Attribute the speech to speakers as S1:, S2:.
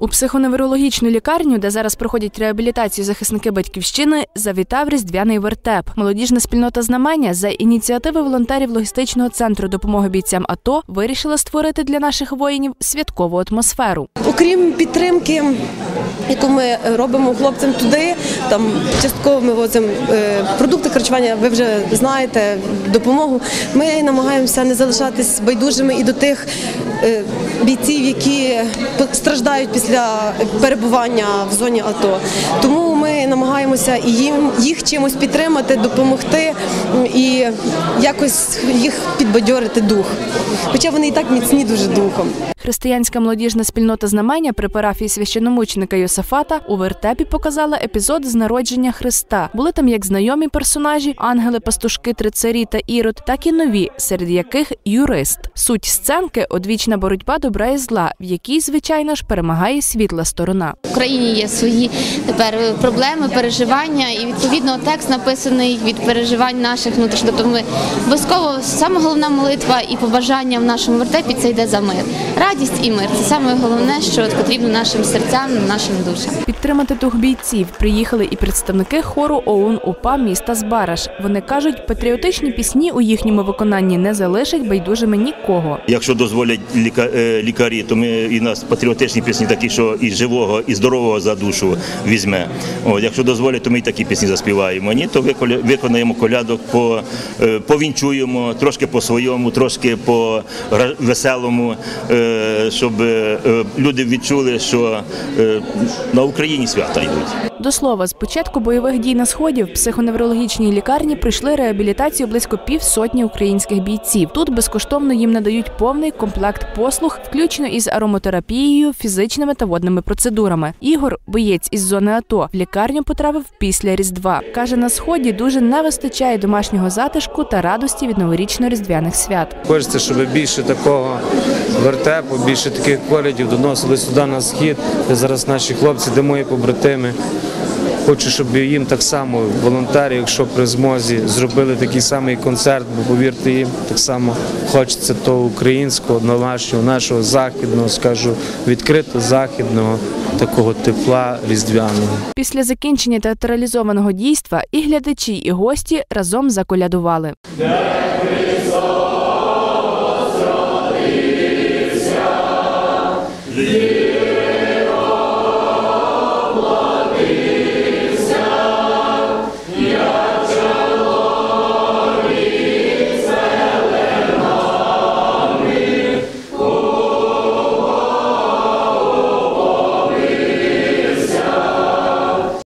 S1: У психоневрологічну лікарню, де зараз проходять реабілітацію захисники Батьківщини, завітав різдвяний вертеп. Молодіжна спільнота «Знамення» за ініціативи волонтерів логістичного центру допомоги бійцям АТО вирішила створити для наших воїнів святкову атмосферу.
S2: Окрім підтримки, яку ми робимо хлопцям туди, там частково ми возимо продукти харчування, ви вже знаєте, допомогу. Ми намагаємося не залишатись байдужими і до тих бійців, які страждають після перебування в зоні АТО. Тому ми намагаємося їх чимось підтримати, допомогти і якось їх підбадьорити дух. Хоча вони і так міцні дуже духом.
S1: Християнська молодіжна спільнота «Знамення» при парафії священомученика Йосафата у вертепі показала епізод з народження Христа. Були там як знайомі персонажі – ангели, пастушки, три царі та Ірод, так і нові, серед яких юрист. Суть сценки – одвічна боротьба добра і зла, в якій, звичайно ж, перемагає світла сторона.
S3: В Україні є свої тепер проблеми, переживання, і відповідно текст написаний від переживань наших внутрішніх. Тобто ми обов'язково, саме головна молитва і побажання в нашому вертепі – це йде за мир. Радість і мир – це саме головне, що потрібно нашим серцям, нашим душам.
S1: Підтримати дух бійців приїхали і представники хору ОУН-УПА міста Збараж. Вони кажуть, патріотичні пісні у їхньому виконанні не залишать байдужими нікого.
S4: Якщо дозволять лікарі, то ми і нас патріотичні пісні такі, що і живого, і здорового за душу візьме. Якщо дозволять, то ми і такі пісні заспіваємо. Ні, то виконаємо колядок, повінчуємо, трошки по-своєму, трошки по-веселому, щоб люди відчули, що на Україні свята йдуть.
S1: До слова, з початку бойових дій на Сході в психоневрологічній лікарні пройшли реабілітацію близько півсотні українських бійців. Тут безкоштовно їм надають повний комплект послуг, включно із ароматерапією, фізичними та водними процедурами. Ігор, боєць із зони АТО, в лікарню потрапив після Різдва. Каже, на Сході дуже не вистачає домашнього затишку та радості від новорічно-різдвяних свят.
S5: Хочеться, щоб більше такого вертепу, більше таких колядів доносили сюди на Схід, де зараз наші хлопці, де мої побратими. Хочу, щоб їм так само волонтери, якщо при змозі, зробили такий самий концерт, бо, повірте, їм так само хочеться того українського, нашого західного, скажу, відкрито західного, такого тепла різдвяного.
S1: Після закінчення театралізованого дійства і глядачі, і гості разом заколядували.